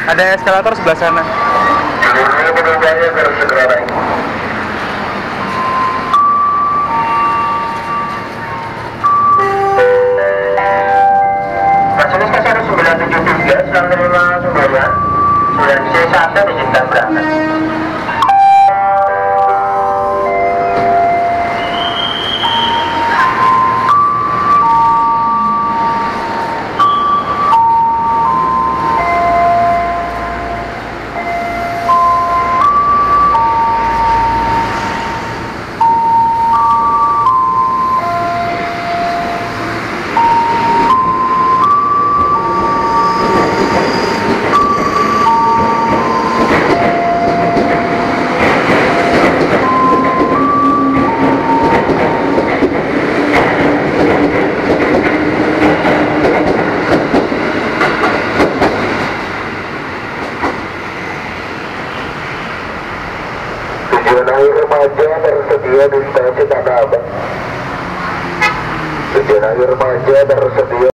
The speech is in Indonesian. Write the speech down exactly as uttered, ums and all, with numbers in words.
Ada eskalator sebelah sana. Ini penumpangnya harus segera naik. Stasiun Stasiun sembilan tujuh tiga sedang menerima sumbangan sembilan C satu diizinkan berangkat. Tujuan air remaja tersedia di stasiun Tanah, Abang. Tujuan air remaja tersedia